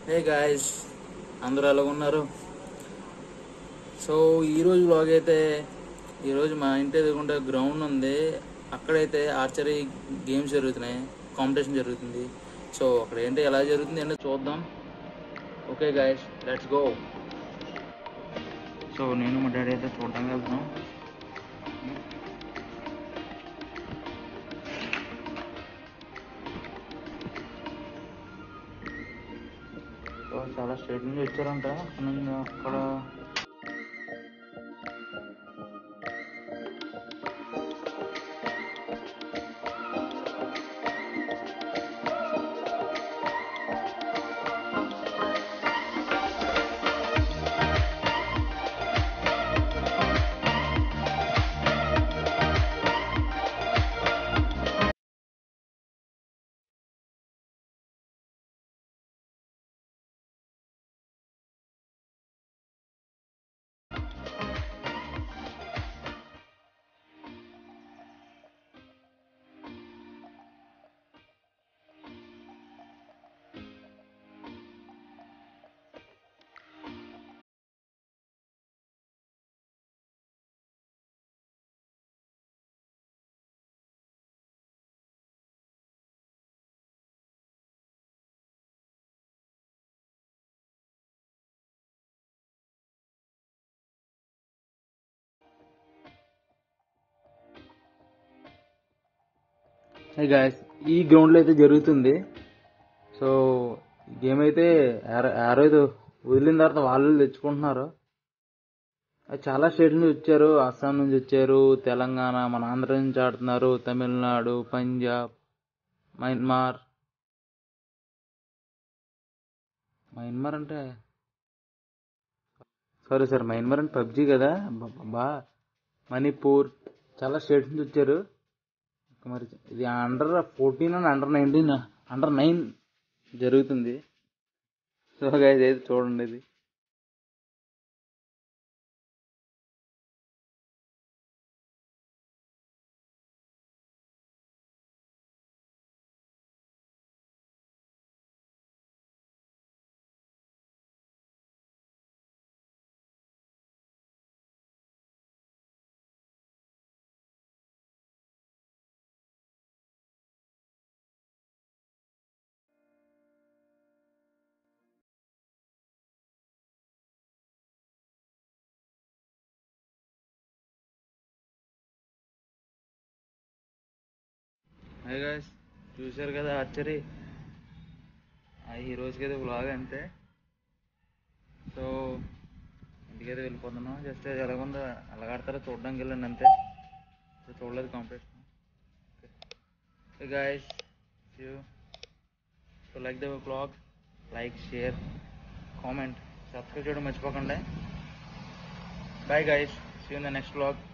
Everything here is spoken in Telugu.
హే గాయస్, అందరూ ఎలా ఉన్నారు? సో ఈరోజు వ్లాగ్ అయితే ఈరోజు మా ఇంటి ఎదురుకుంటే గ్రౌండ్ ఉంది. అక్కడైతే ఆర్చరీ గేమ్స్ జరుగుతున్నాయి, కాంపిటీషన్ జరుగుతుంది. సో అక్కడ ఏంటి ఎలా జరుగుతుంది ఏంటో చూద్దాం. Okay guys, let's go. So నేను మా డాడీ అయితే చూడడానికి వెళ్తున్నాం. సో చాలా స్టేట్ నుంచి వచ్చారంట. అక్కడ హే గాయస్, ఈ గ్రౌండ్లో అయితే జరుగుతుంది. సో గేమ్ అయితే యారో అయితే వదిలిన తర్వాత వాళ్ళు తెచ్చుకుంటున్నారు. అది చాలా స్టేట్ నుంచి వచ్చారు. అస్సాం నుంచి వచ్చారు, తెలంగాణ, మన ఆంధ్ర నుంచి ఆడుతున్నారు, తమిళనాడు, పంజాబ్, మయన్మార్. మయన్మార్ అంటే సారీ మయన్మార్ అంటే పబ్జీ కదా. బా మణిపూర్, చాలా స్టేట్స్ నుంచి వచ్చారు. మరి ఇది అండర్ 14 అండ్ అండర్ 19, అండర్ 9 జరుగుతుంది. సో గైస్ అయితే చూడండి ఇది. హై గాయస్, చూశారు కదా ఆర్చరీ. ఈ రోజుకైతే వ్లాగ్ అంతే. సో ఇంటికైతే వెళ్ళిపోతున్నాం. జస్ట్ ఎలాగుందో ఎలాగాడతారో చూడడానికి వెళ్ళండి అంతే. చూడలేదు competition. Okay guys, you so like the vlog, like, share, comment, subscribe చేయడం మర్చిపోకండి. Bye guys, see you in the next vlog.